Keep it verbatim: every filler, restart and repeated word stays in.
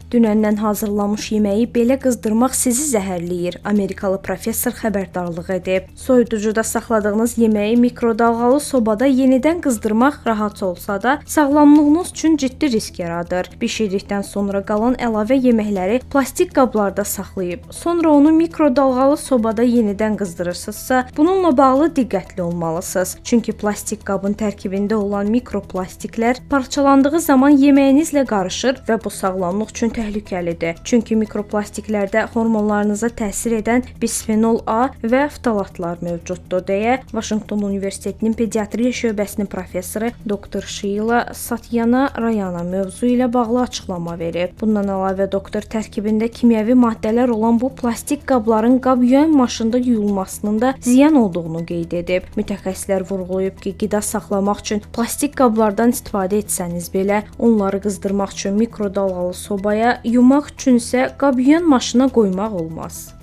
Dünəndən hazırlanmış yeməyi belə qızdırmaq sizi zəhərləyir, Amerikalı professor xəbərdarlıq edib. Soyuducuda saxladığınız yeməyi mikrodalğalı sobada yenidən qızdırmaq rahat olsa da, sağlamlığınız üçün ciddi risk yaradır. Bişirdikdən sonra qalan əlavə yeməkləri plastik qablarda saxlayıb, sonra onu mikrodalğalı sobada yenidən qızdırırsınızsa, bununla bağlı diqqətli olmalısınız. Çünki plastik qabın tərkibində olan mikroplastiklər parçalandığı zaman yeməyinizlə qarışır və bu sağlamlıq üçün təhlükəlidir. Çünki mikroplastiklərdə hormonlarınıza təsir edən bisfenol A və ftalatlar mövcuddur, deyə Vaşinqton Universitetinin pediatriya şöbəsinin professoru doktor Sheila Satyanarayana mövzu ilə bağlı açıqlama verib. Bundan əlavə doktor tərkibində kimyəvi maddələr olan bu plastik qabların qab yuyan maşında yuyulmasının da ziyan olduğunu qeyd edib. Mütəxəssislər vurğulayıb ki, qida saxlamaq üçün plastik qablardan istifadə etsəniz belə, onları qızdırmaq üçün mikrodalğalı sobaya, yumaq üçün isə qab yuyan maşına qoymaq olmaz.